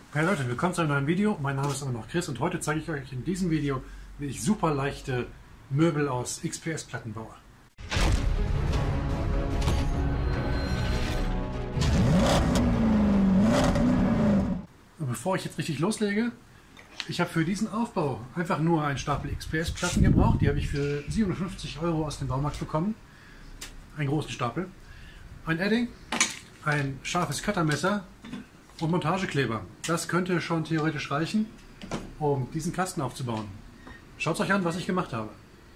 Hey Leute, willkommen zu einem neuen Video. Mein Name ist immer noch Chris und heute zeige ich euch in diesem Video, wie ich super leichte Möbel aus XPS-Platten baue. Und bevor ich jetzt richtig loslege, ich habe für diesen Aufbau einfach nur einen Stapel XPS-Platten gebraucht. Die habe ich für 57 € aus dem Baumarkt bekommen. Einen großen Stapel. Ein Edding, ein scharfes Cuttermesser und Montagekleber. Das könnte schon theoretisch reichen, um diesen Kasten aufzubauen. Schaut euch an, was ich gemacht habe.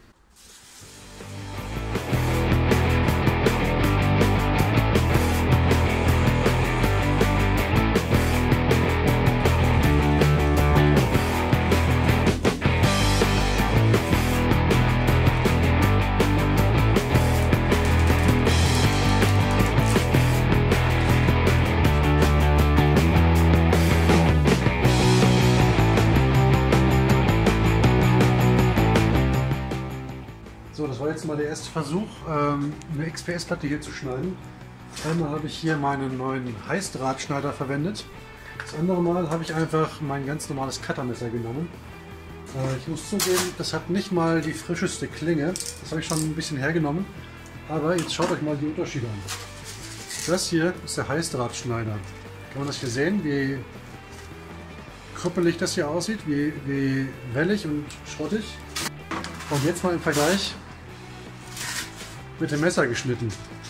So, das war jetzt mal der erste Versuch, eine XPS-Platte hier zu schneiden. Einmal habe ich hier meinen neuen Heißdrahtschneider verwendet. Das andere Mal habe ich einfach mein ganz normales Cuttermesser genommen. Ich muss zugeben, das hat nicht mal die frischeste Klinge. Das habe ich schon ein bisschen hergenommen. Aber jetzt schaut euch mal die Unterschiede an. Das hier ist der Heißdrahtschneider. Kann man das hier sehen, wie krüppelig das hier aussieht, wie wellig und schrottig. Und jetzt mal im Vergleich mit dem Messer geschnitten.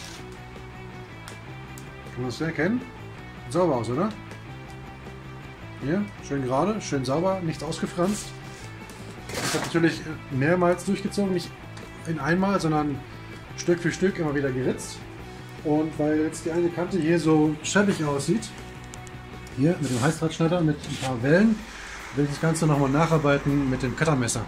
Kann man das erkennen? Sieht sauber aus, oder? Hier, schön gerade, schön sauber, nichts ausgefranst. Ich habe natürlich mehrmals durchgezogen, nicht in einmal, sondern Stück für Stück immer wieder geritzt. Und weil jetzt die eine Kante hier so scheppig aussieht, hier mit dem Heißdrahtschneider mit ein paar Wellen, will ich das Ganze nochmal nacharbeiten mit dem Cuttermesser.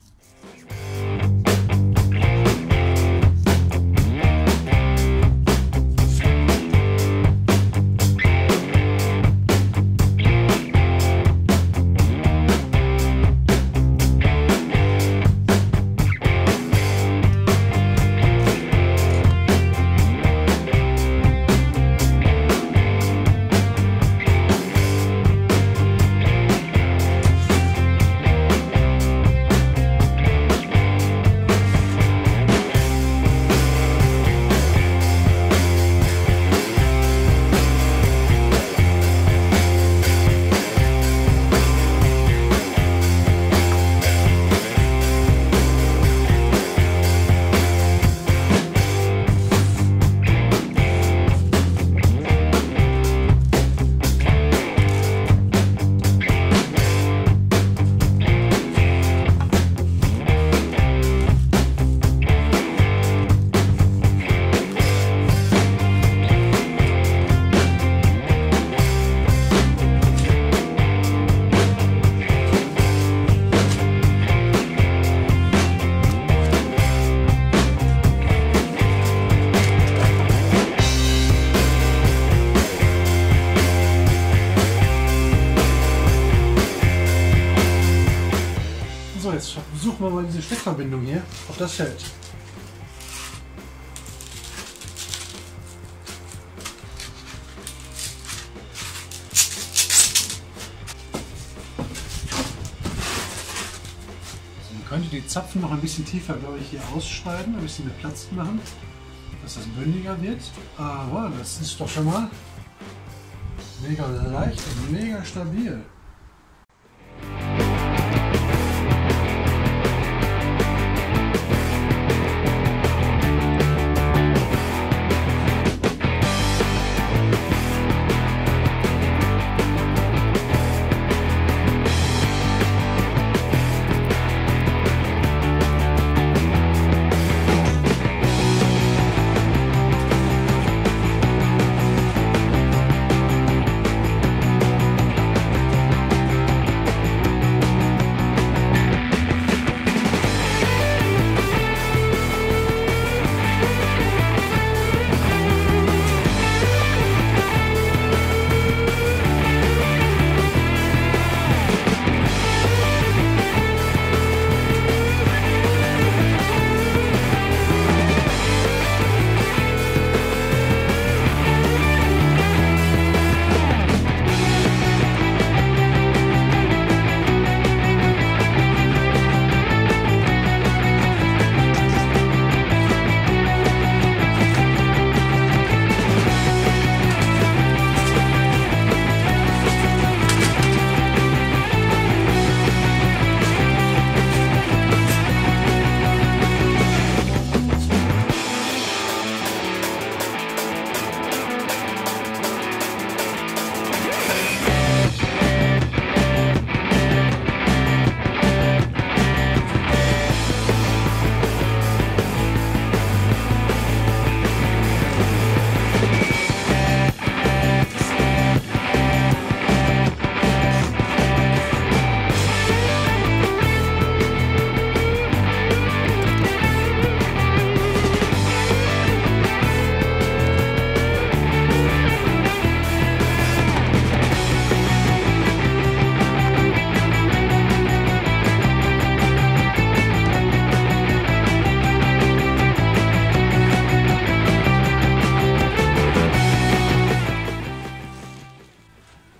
So, jetzt suchen wir mal diese Steckverbindung hier, ob das hält. Man könnte die Zapfen noch ein bisschen tiefer, glaube ich, hier ausschneiden, ein bisschen mit Platz machen, dass das bündiger wird. Aber das ist doch schon mal mega leicht und mega stabil.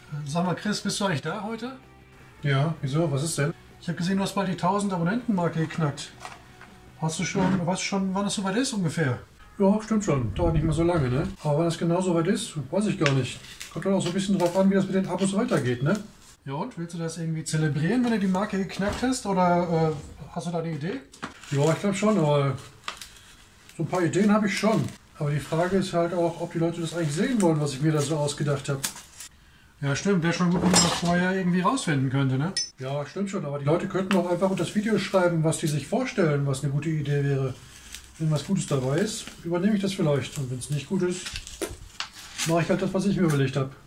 Sag mal Chris, bist du eigentlich da heute? Ja, wieso? Was ist denn? Ich habe gesehen, du hast bald die 1000 Abonnenten-Marke geknackt. Weißt du schon, wann es soweit ist ungefähr? Ja, stimmt schon. Dauert nicht mehr so lange, ne? Aber wann es genau soweit ist, weiß ich gar nicht. Kommt dann auch so ein bisschen drauf an, wie das mit den Abos weitergeht, ne? Ja und, willst du das irgendwie zelebrieren, wenn du die Marke geknackt hast? Oder hast du da eine Idee? Ja, ich glaube schon, aber so ein paar Ideen habe ich schon. Aber die Frage ist halt auch, ob die Leute das eigentlich sehen wollen, was ich mir da so ausgedacht habe. Ja stimmt, wäre schon gut, wenn man das vorher irgendwie rausfinden könnte, ne? Ja, stimmt schon, aber die Leute könnten auch einfach unter das Video schreiben, was die sich vorstellen, was eine gute Idee wäre. Wenn was Gutes dabei ist, übernehme ich das vielleicht. Und wenn es nicht gut ist, mache ich halt das, was ich mir überlegt habe.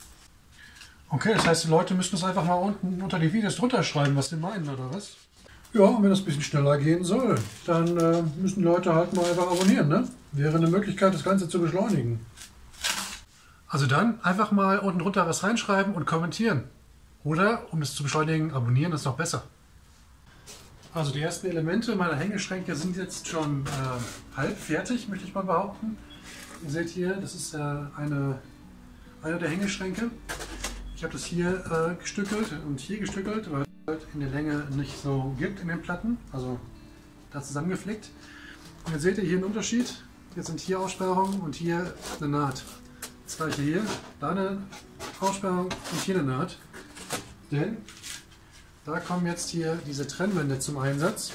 Okay, das heißt, die Leute müssen das einfach mal unten unter die Videos drunter schreiben, was sie meinen, oder was? Ja, und wenn das ein bisschen schneller gehen soll, dann müssen die Leute halt mal einfach abonnieren, ne? Wäre eine Möglichkeit, das Ganze zu beschleunigen. Also dann einfach mal unten drunter was reinschreiben und kommentieren. Oder, um es zu beschleunigen, abonnieren ist noch besser. Also die ersten Elemente meiner Hängeschränke sind jetzt schon halb fertig, möchte ich mal behaupten. Ihr seht hier, das ist einer der Hängeschränke. Ich habe das hier gestückelt und hier gestückelt, weil es halt in der Länge nicht so gibt in den Platten. Also da zusammengeflickt. Und jetzt seht ihr hier einen Unterschied. Jetzt sind hier Aussparungen und hier eine Naht. Das gleiche hier, da eine Aussparung und hier eine Naht. Denn da kommen jetzt hier diese Trennwände zum Einsatz.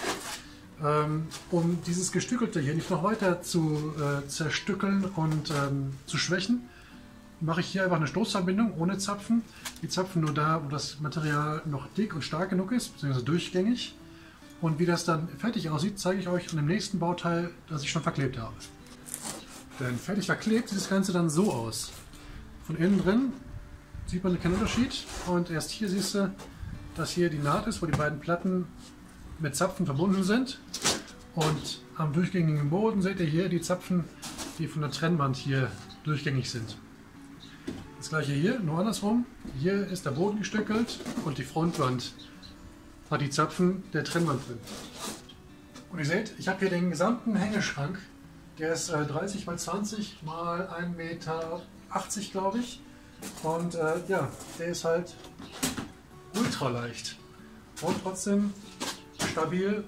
Um dieses Gestückelte hier nicht noch weiter zu zerstückeln und zu schwächen, mache ich hier einfach eine Stoßverbindung ohne Zapfen. Die Zapfen nur da, wo das Material noch dick und stark genug ist, beziehungsweise durchgängig. Und wie das dann fertig aussieht, zeige ich euch an dem nächsten Bauteil, das ich schon verklebt habe. Denn fertig verklebt sieht das Ganze dann so aus. Von innen drin sieht man keinen Unterschied und erst hier siehst du, dass hier die Naht ist, wo die beiden Platten mit Zapfen verbunden sind. Und am durchgängigen Boden seht ihr hier die Zapfen, die von der Trennwand hier durchgängig sind. Das gleiche hier, nur andersrum. Hier ist der Boden gestückelt und die Frontwand hat die Zapfen der Trennwand drin. Und ihr seht, ich habe hier den gesamten Hängeschrank. Der ist 30 x 20 x 1,80 Meter, glaube ich. Und ja, der ist halt ultra leicht und trotzdem stabil.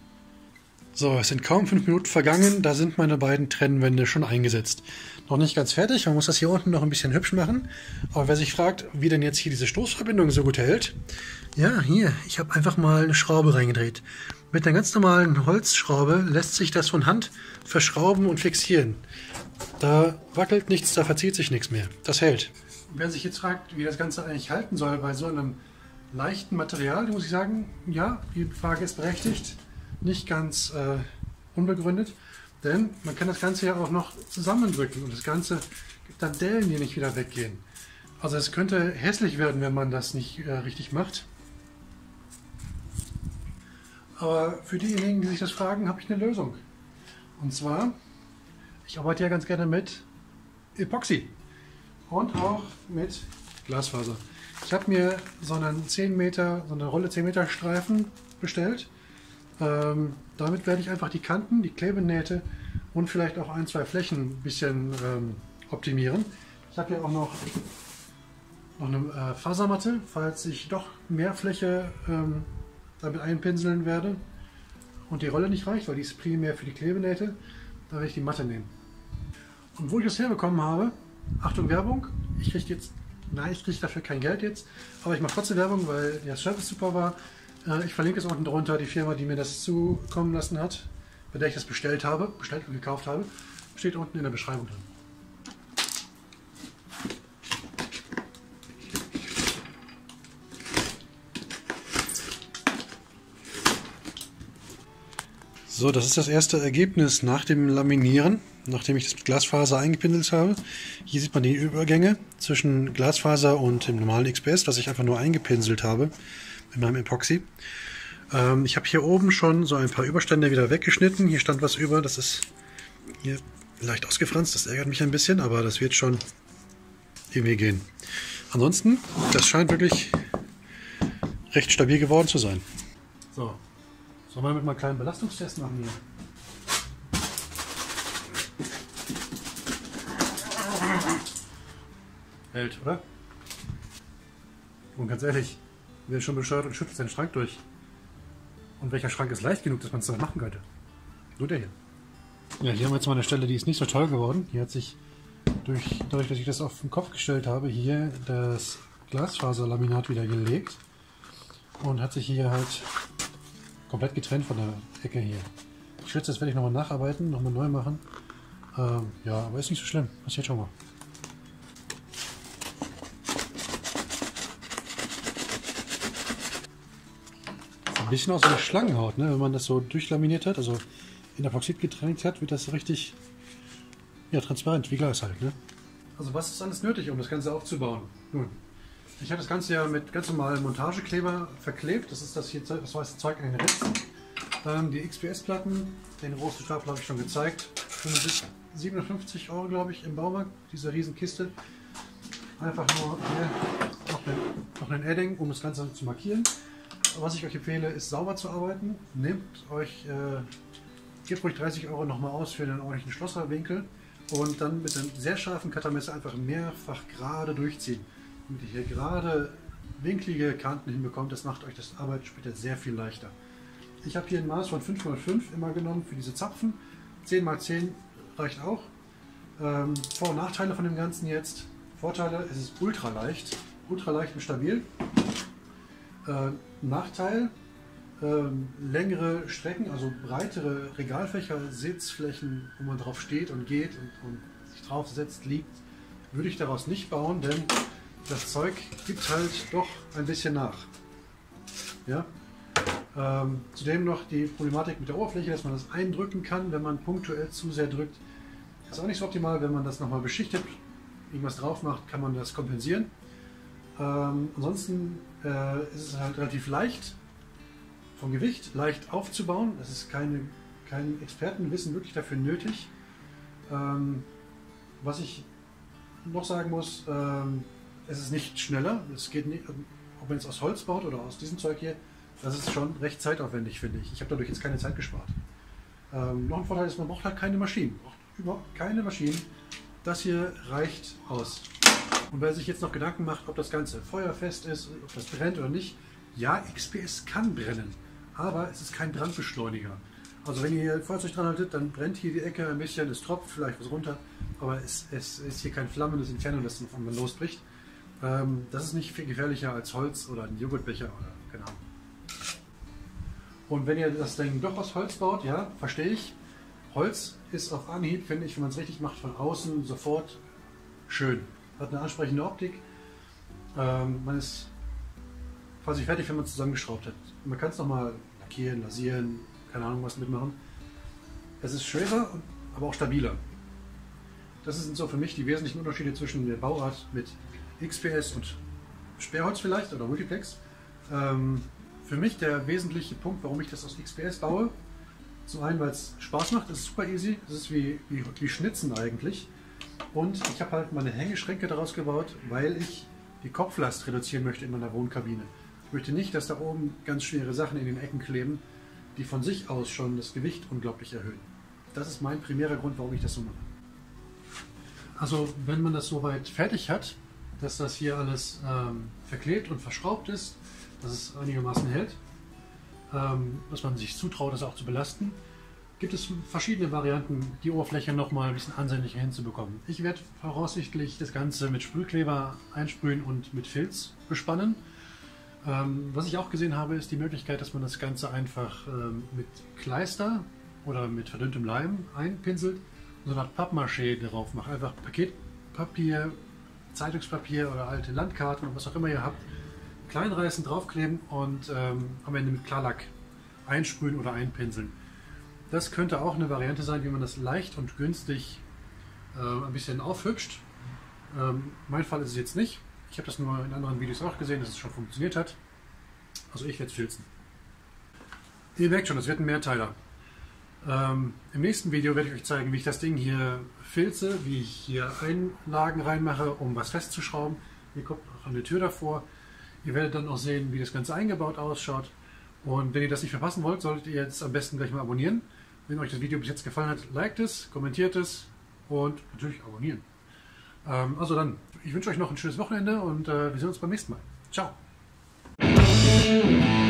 So, es sind kaum 5 Minuten vergangen, da sind meine beiden Trennwände schon eingesetzt. Noch nicht ganz fertig, man muss das hier unten noch ein bisschen hübsch machen. Aber wer sich fragt, wie denn jetzt hier diese Stoßverbindung so gut hält, ja, hier, ich habe einfach mal eine Schraube reingedreht. Mit einer ganz normalen Holzschraube lässt sich das von Hand verschrauben und fixieren. Da wackelt nichts, da verzieht sich nichts mehr. Das hält. Und wer sich jetzt fragt, wie das Ganze eigentlich halten soll bei so einem leichten Material, muss ich sagen, ja, die Frage ist berechtigt. Nicht ganz unbegründet, denn man kann das Ganze ja auch noch zusammendrücken und das Ganze gibt dann Dellen, die nicht wieder weggehen. Also es könnte hässlich werden, wenn man das nicht richtig macht. Aber für diejenigen, die sich das fragen, habe ich eine Lösung. Und zwar, ich arbeite ja ganz gerne mit Epoxy und auch mit Glasfaser. Ich habe mir so eine Rolle 10 Meter Streifen bestellt. Damit werde ich einfach die Kanten, die Klebenähte und vielleicht auch ein, zwei Flächen ein bisschen optimieren. Ich habe hier auch noch eine Fasermatte, falls ich doch mehr Fläche damit einpinseln werde und die Rolle nicht reicht, weil die ist primär für die Klebenähte, da werde ich die Matte nehmen. Und wo ich das herbekommen habe, Achtung Werbung, ich kriege dafür kein Geld jetzt, aber ich mache trotzdem Werbung, weil der Service super war. Ich verlinke es unten drunter, die Firma, die mir das zukommen lassen hat, bei der ich das bestellt und gekauft habe, steht unten in der Beschreibung drin. So, das ist das erste Ergebnis nach dem Laminieren, nachdem ich das mit Glasfaser eingepinselt habe. Hier sieht man die Übergänge zwischen Glasfaser und dem normalen XPS, was ich einfach nur eingepinselt habe mit meinem Epoxy. Ich habe hier oben schon so ein paar Überstände wieder weggeschnitten. Hier stand was über, das ist hier leicht ausgefranst, das ärgert mich ein bisschen, aber das wird schon irgendwie gehen. Ansonsten, das scheint wirklich recht stabil geworden zu sein. So. Sollen wir mit mal einen kleinen Belastungstest machen hier? Hält, oder? Und ganz ehrlich, wer ist schon bescheuert und schüttelt seinen Schrank durch? Und welcher Schrank ist leicht genug, dass man es dann machen könnte? Nur der hier. Ja, hier haben wir jetzt mal eine Stelle, die ist nicht so toll geworden. Hier hat sich dadurch, dass ich das auf den Kopf gestellt habe, hier das Glasfaserlaminat wieder gelegt und hat sich hier halt komplett getrennt von der Ecke hier. Ich schätze, das werde ich nochmal nacharbeiten, nochmal neu machen. Ja, aber ist nicht so schlimm. Passiert schon mal. Ein bisschen aus wie Schlangenhaut, ne? Wenn man das so durchlaminiert hat, also in Epoxid getränkt hat, wird das richtig, ja, transparent, wie Glas halt. Ne? Also was ist alles nötig, um das Ganze aufzubauen? Nun, ich habe das Ganze ja mit ganz normalen Montagekleber verklebt. Das ist das hier, das weiße Zeug an den Ritzen. Die XPS-Platten, den großen Stapel habe ich schon gezeigt. 57 Euro, glaube ich, im Baumarkt, diese Riesenkiste. Einfach nur hier noch ein Edding, um das Ganze zu markieren. Was ich euch empfehle, ist sauber zu arbeiten. Gebt ruhig 30 Euro nochmal aus für einen ordentlichen Schlosserwinkel und dann mit einem sehr scharfen Cuttermesser einfach mehrfach gerade durchziehen. Damit ihr hier gerade winklige Kanten hinbekommt, das macht euch das Arbeiten später sehr viel leichter. Ich habe hier ein Maß von 5×5 immer genommen für diese Zapfen. 10×10 reicht auch. Vor- und Nachteile von dem Ganzen jetzt. Vorteile, es ist ultra leicht und stabil. Nachteil, längere Strecken, also breitere Regalfächer, Sitzflächen, wo man drauf steht und geht und sich drauf setzt, liegt, würde ich daraus nicht bauen, denn das Zeug gibt halt doch ein bisschen nach. Ja? Zudem noch die Problematik mit der Oberfläche, dass man das eindrücken kann, wenn man punktuell zu sehr drückt. Ist auch nicht so optimal, wenn man das nochmal beschichtet, irgendwas drauf macht, kann man das kompensieren. Ansonsten ist es halt relativ leicht vom Gewicht, leicht aufzubauen. Es ist kein Expertenwissen wirklich dafür nötig. Was ich noch sagen muss, es ist nicht schneller. Es geht nicht, ob man es aus Holz baut oder aus diesem Zeug hier, das ist schon recht zeitaufwendig, finde ich. Ich habe dadurch jetzt keine Zeit gespart. Noch ein Vorteil ist, man braucht halt keine Maschinen. Man braucht überhaupt keine Maschinen. Das hier reicht aus. Und wer sich jetzt noch Gedanken macht, ob das Ganze feuerfest ist, ob das brennt oder nicht, ja, XPS kann brennen, aber es ist kein Brandbeschleuniger. Also wenn ihr hier Feuerzeug dran haltet, dann brennt hier die Ecke ein bisschen, es tropft vielleicht was runter, aber es ist hier kein flammendes Inferno, das auf einmal losbricht. Das ist nicht viel gefährlicher als Holz oder ein Joghurtbecher oder keine Ahnung. Und wenn ihr das Ding doch aus Holz baut, ja, verstehe ich. Holz ist auf Anhieb, finde ich, wenn man es richtig macht, von außen sofort schön. Hat eine ansprechende Optik. Man ist quasi fertig, wenn man es zusammengeschraubt hat. Man kann es nochmal lackieren, lasieren, keine Ahnung was mitmachen. Es ist schwerer, aber auch stabiler. Das sind so für mich die wesentlichen Unterschiede zwischen der Bauart mit XPS und Sperrholz vielleicht oder Multiplex. Für mich der wesentliche Punkt, warum ich das aus XPS baue, zum einen, weil es Spaß macht, es ist super easy, es ist wie Schnitzen eigentlich. Und ich habe halt meine Hängeschränke daraus gebaut, weil ich die Kopflast reduzieren möchte in meiner Wohnkabine. Ich möchte nicht, dass da oben ganz schwere Sachen in den Ecken kleben, die von sich aus schon das Gewicht unglaublich erhöhen. Das ist mein primärer Grund, warum ich das so mache. Also wenn man das soweit fertig hat, dass das hier alles verklebt und verschraubt ist, dass es einigermaßen hält, dass man sich zutraut, das auch zu belasten, gibt es verschiedene Varianten, die Oberfläche noch mal ein bisschen ansehnlicher hinzubekommen. Ich werde voraussichtlich das Ganze mit Sprühkleber einsprühen und mit Filz bespannen. Was ich auch gesehen habe, ist die Möglichkeit, dass man das Ganze einfach mit Kleister oder mit verdünntem Leim einpinselt und so eine Art Pappmaché drauf macht. Einfach Paketpapier, Zeitungspapier oder alte Landkarten und was auch immer ihr habt, kleinreißen, draufkleben und am Ende mit Klarlack einsprühen oder einpinseln. Das könnte auch eine Variante sein, wie man das leicht und günstig ein bisschen aufhübscht. Mein Fall ist es jetzt nicht. Ich habe das nur in anderen Videos auch gesehen, dass es schon funktioniert hat. Also ich werde es filzen. Ihr merkt schon, das wird ein Mehrteiler. Im nächsten Video werde ich euch zeigen, wie ich das Ding hier filze, wie ich hier Einlagen reinmache, um was festzuschrauben. Hier kommt auch eine Tür davor. Ihr werdet dann auch sehen, wie das Ganze eingebaut ausschaut. Und wenn ihr das nicht verpassen wollt, solltet ihr jetzt am besten gleich mal abonnieren. Wenn euch das Video bis jetzt gefallen hat, liked es, kommentiert es und natürlich abonnieren. Also dann, ich wünsche euch noch ein schönes Wochenende und wir sehen uns beim nächsten Mal. Ciao! Tschüss.